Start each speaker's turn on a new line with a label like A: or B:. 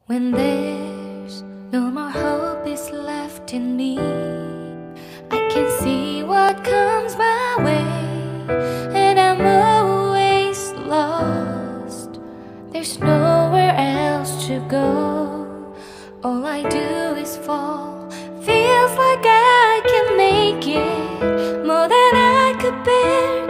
A: When there's no more hope is left in me, I can see what comes my way, and I'm always lost. There's nowhere else to go. All I do is fall. Feels like I can make it more than I could bear.